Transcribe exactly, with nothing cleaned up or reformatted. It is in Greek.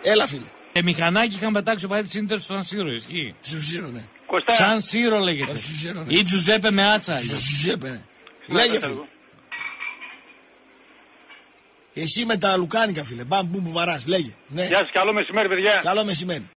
Έλα, φίλε. Ε, μηχανάκι είχαν πετάξει ο πατέρας σύντερος στο Σαν Σύρο, ισχύει. Σου Σύρο, ναι. Κωστά. Σαν Σύρο λέγεται. Σύρο, ναι. Ή Τζουζέπε με άτσα. Τζουζέπε, ναι. Λέγε, φίλε. Εσύ με τα λουκάνικα, φίλε. Μπαμ, μπούμ, που βαράς, λέγε. Ναι. Γεια σας, καλό μεσημέρι, παιδιά. Καλό μεσημέρι.